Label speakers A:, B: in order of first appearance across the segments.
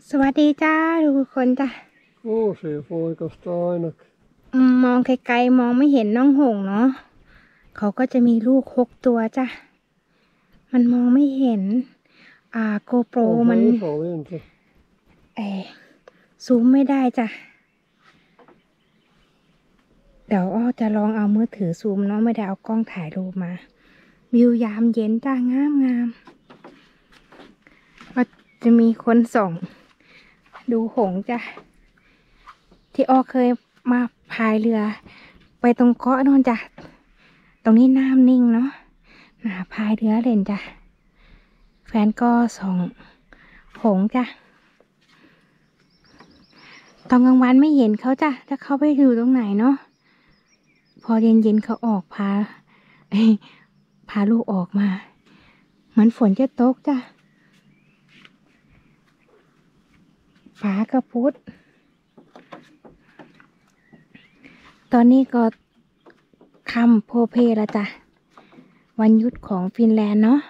A: สวัสดีจ้าทุกคนจ้ะ
B: Uusi poikasta ainakin.
A: มองไกลๆมองไม่เห็นน้องหงส์เนาะเขาก็จะมีลูก6 ตัวจ้ะมันมองไม่เห็นโกโปร
B: On
A: มัน
B: se iso lintu.
A: ซูมไม่ได้จ้ะเดี๋ยวอ้อจะลองเอามือถือซูมเนาะไม่ได้เอากล้องถ่ายรูปมาวิวยามเย็นจ้างามก็จะมีคนส่องดูหงส์จ้ะที่อ้อเคยมาพายเรือไปตรงเกาะโน่นจ้ะตรงนี้น้ำนิ่งเนาะพายเรือเล่นจ้ะแฟนก็ส่องหงส์จ้ะตอนกลางวันไม่เห็นเขาจ้ะถ้าเขาไปอยู่ตรงไหนเนาะพอเย็นๆเขาออกพาลูกออกมาเหมือนฝนจะตกจ้ะฟ้ากระพุดตอนนี้ก็ค่ำโพเพแล้วจ้ะวันหยุดของฟินแลนด์เนาะ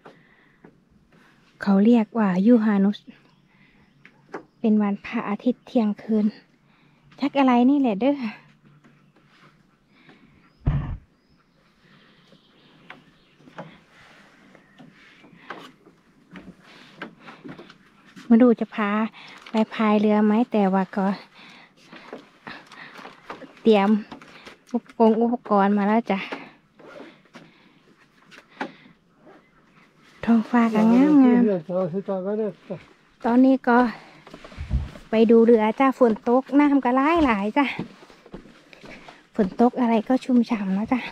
A: เขาเรียกว่ายูฮานุสเป็นวันพระอาทิตย์เที่ยงคืนชักอะไรนี่แหละเด้อมาดูจะพาไปพายเรือไหมแต่ว่าก็เตรียมอุปกรณ์มาแล้วจ้ะท้องฟ้าก็งาม
B: Tyhjentää sitä venettä.
A: ตอนนี้ก็ไปดูเรือจ้าฝนตกน้ำก็หลายจ้ะฝนตกอะไรก็ชุ่มฉ่ำแล้วจ้ะ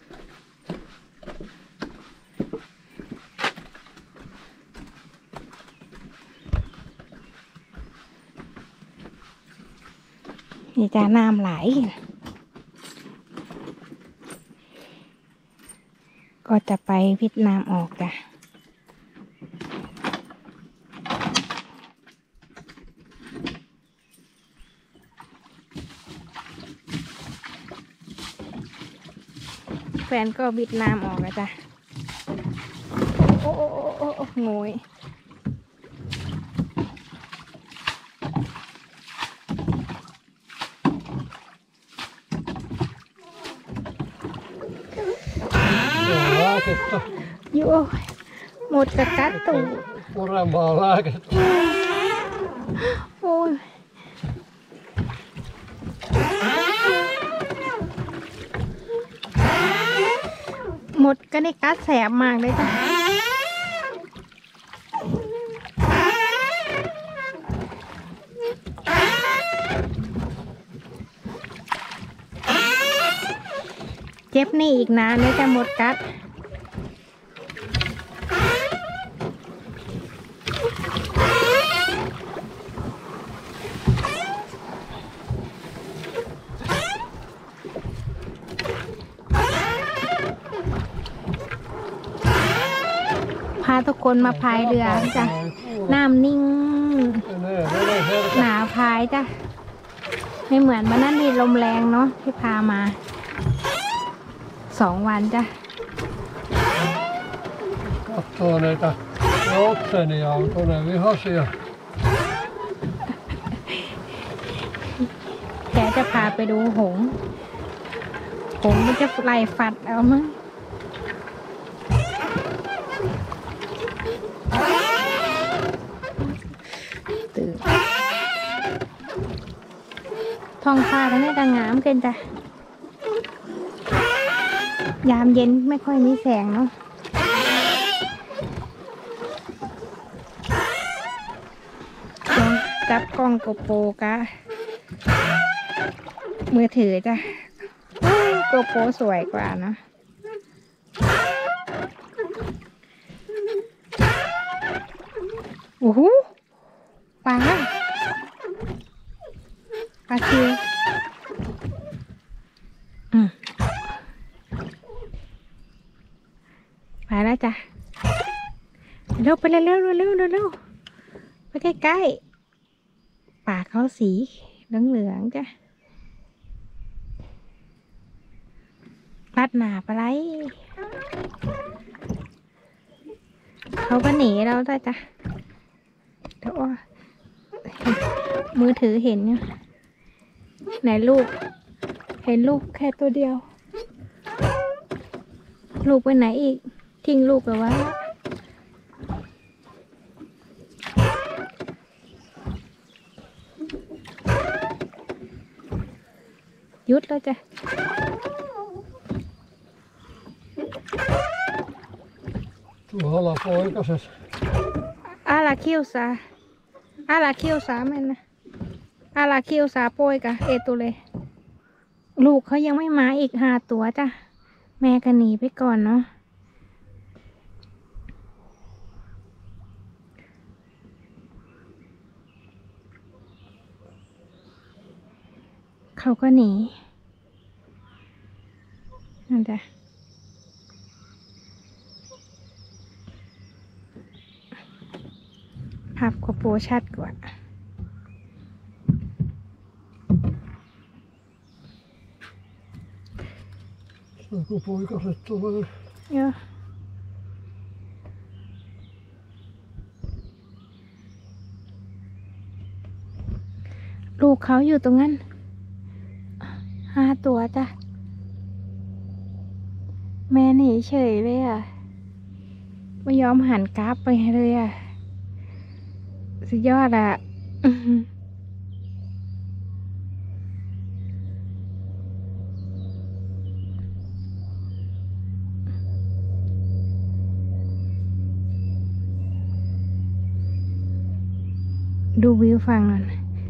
A: นี่จ้าน้ำไหลก็จะไปเวียดนามออกจ้ะแฟนก็บิดน้ำออกแล้วจ้ะโอ้โง่ย
B: Lääkettä.
A: อยู่หมดกระกัดตู
B: Puremaa lääkettä.
A: โอ้ยหมดก็ได้กัดแสบมากเลยจ้ะเจ็บนี่อีกนานเลยจะหมดกัดพาทุกคนมาพายเรือจ้ะน้ำนิ่งหนาพายจ้ะไม่เหมือนวันนั้นมีลมแรงเนาะที่พามา2 วันจ้ะ
B: Katsoo niitä oksenia, onko ne vihaisia.
A: แกจะพาไปดูหงส์มันจะไล่ฟัดเอามั้งตื่นท้องฟ้าทั้งนี้ก็งามเกินจ้ะยามเย็นไม่ค่อยมีแสงเนาะลองจับกล้องโกโปรกะมือถือจ้ะโกโปรสวยกว่าเนาะโอ้โหปลาคิวไปแล้วจ้ะเร็วไปเร็วไปใกล้ๆปากเขาสีเหลืองจ้ะรัดหนาปลาไหลเขาก็หนีเราได้จ้ะเดี๋ยวมือถือเห็นเนี่ยไหนลูก เห็นลูกแค่ตัวเดียว ลูกไปไหนอีก ทิ้งลูกหรือวะหยุดแล้วจ้ะ
B: Tuolla poikaset.
A: Älä kiusaa. Älä kiusaa mennä. Älä kiusaa poika. Ei tule. ลูกเขายังไม่มาอีก5 ตัวจ้ะ แม่ก็หนีไปก่อนเนาะ เขาก็หนีนั่นจ้ะภาพโกโปรชัดกว่า
B: Kun poikaset tulee.
A: เยอะลูกเขาอยู่ตรงนั้น5 ตัวจ้ะ แม่หนีเฉยเลยอ่ะ ไม่ยอมหันกราฟไปเลยอ่ะ สุดยอดอ่ะ ดูวิวฟังหน่อย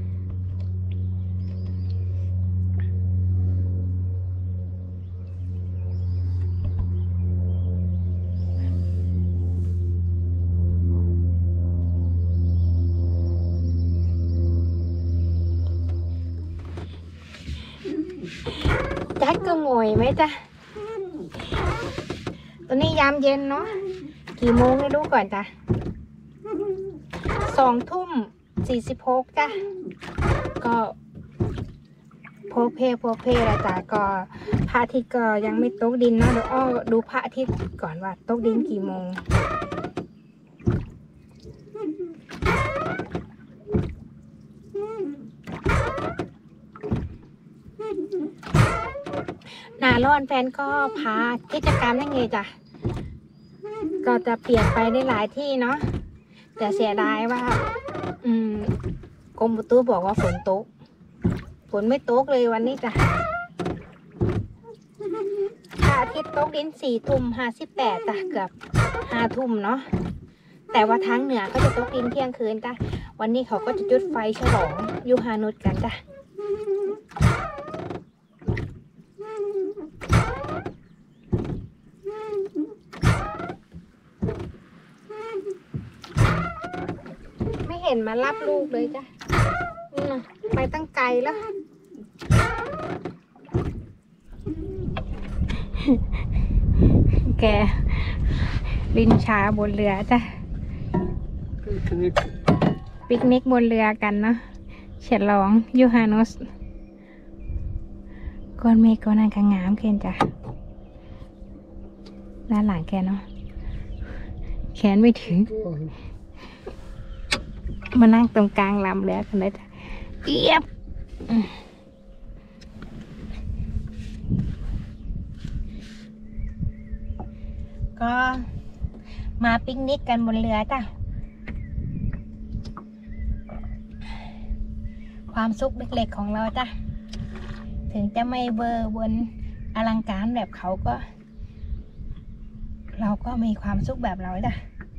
A: จักก็งวยไหมจ๊ะ ตอนนี้ยามเย็นเนาะ กี่โมงไม่รู้ก่อนจ้ะ2:46จ้ะ ก็โพเพแล้วจ้ะ ก็พระอาทิตย์ก็ยังไม่ตกดินเนาะ เดี๋ยวอ้อดูพระอาทิตย์ก่อนว่าตกดินกี่โมง หน้าร้อนแฟนก็พากิจกรรมนั่นไงจ้ะ ก็จะเปลี่ยนไปได้หลายที่เนาะ แต่เสียดายว่ากรมอุตุบอกว่าฝนตก ฝนไม่ตกเลยวันนี้จ้ะพระอาทิตย์ตกดิน4:58จ้ะ เกือบ5 ทุ่มเนาะ แต่ว่าทางเหนือเขาจะตกดินเที่ยงคืนจ้ะ วันนี้เขาก็จะจุดไฟฉลองยูฮานุสกันจ้ะ ไม่เห็นมารับลูกเลยจ้ะไปตั้งไกลแล้ว แกลินชาบนเรือจ้ะ
B: Piknik.
A: ปิกนิกบนเรือกันเนาะฉลองยูฮานุสก้อนเมฆก้อนนั้นก็งามเกินจ้ะด้านหลังแกเนาะแขนไม่ถึง มานั่งตรงกลางลำเรือกันเลยจ้ะเอียบก็มาปิกนิกกันบนเรือจ้ะ ความสุขเล็กๆของเราจ้ะ ถึงจะไม่เวอร์บนอลังการแบบเขาก็ เราก็มีความสุขแบบเราจ้ะ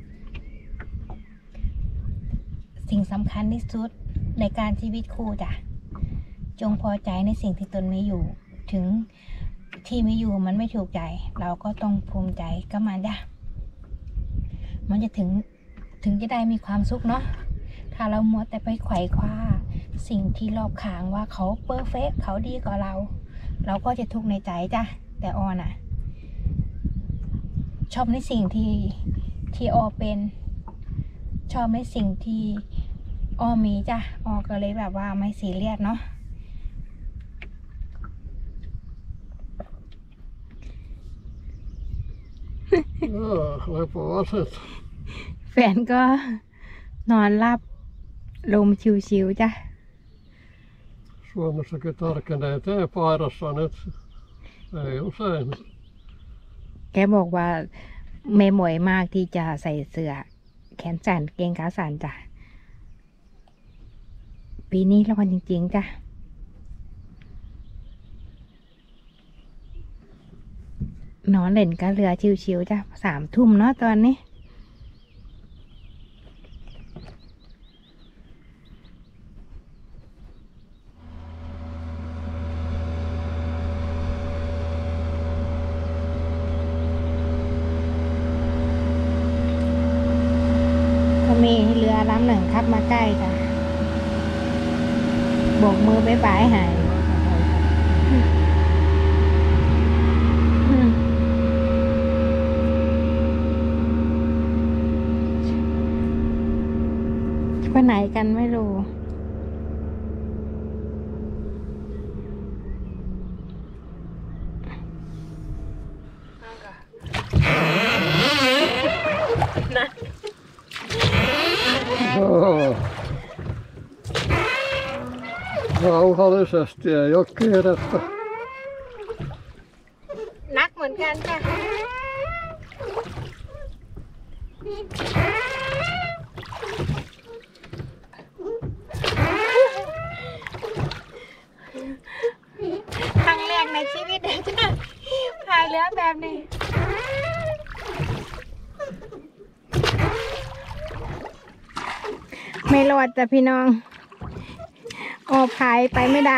A: สิ่งสำคัญที่สุดในการชีวิตคู่จ้ะ จงพอใจในสิ่งที่ตนมีอยู่ ถึงที่มีอยู่มันไม่ถูกใจ เราก็ต้องภูมิใจกับมันจ้ะ มันจะถึงจะได้มีความสุขเนาะ ถ้าเรามัวแต่ไปไขว่คว้าสิ่งที่รอบข้างว่าเขาเพอร์เฟกต์เขาดีกว่าเรา เราก็จะทุกข์ในใจจ้ะ แต่ออน่ะ ชอบในสิ่งที่ออเป็น ชอบในสิ่งที่ออมีจ้ะ ออก็เลยแบบว่าไม่ซีเรียสเนาะ
B: Ja, lepoaset.
A: แฟนก็นอนลมชิวๆจ้ะ
B: Suomessakin tarkenee teepaidassa nyt. Ei usein.
A: แกบอกว่าไม่หมวยมากที่จะใส่เสื้อแขนสั้นเกงขาสั้นจ้ะ ปีนี้ร้อนจริงๆจ้ะ นอนเล่นกับเรือชิวๆจ้ะ3 ทุ่มเนาะตอนนี้ ก็มีเรือลำหนึ่งขับมาใกล้จ้ะโบกมือบ๊ายบายหายไปไหนกันไม่รู้
B: Joo. Rauhallisesti, ei ole kiirettä.
A: นักเหมือนกันจ้ะ ครั้งแรกในชีวิตเลยจ้ะพายเรือแบบนี้ ไม่รอดจ้ะพี่น้องออกพายไปไม่ได้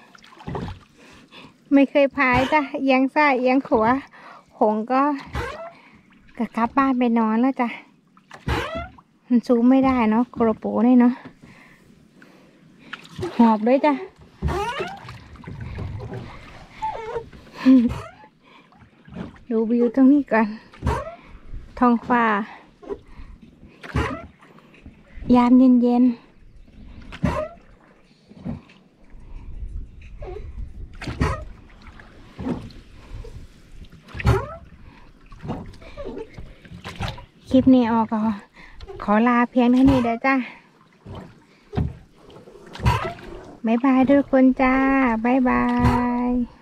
A: ไม่เคยพายจ้ะเอียงซ้ายเอียงขวาหงก็กลับบ้านไปนอนแล้วจ้ะมันซูมไม่ได้เนาะโกระโปรงนี่เนาะหอบด้วยจ้ะ ดูวิวตรงนี้ก่อนท้องฟ้ายามเย็นคลิปนี้ออกก็ขอลาเพียงเท่านี้เด้อจ้าบ๊ายบายทุกคนจ้าบ๊ายบาย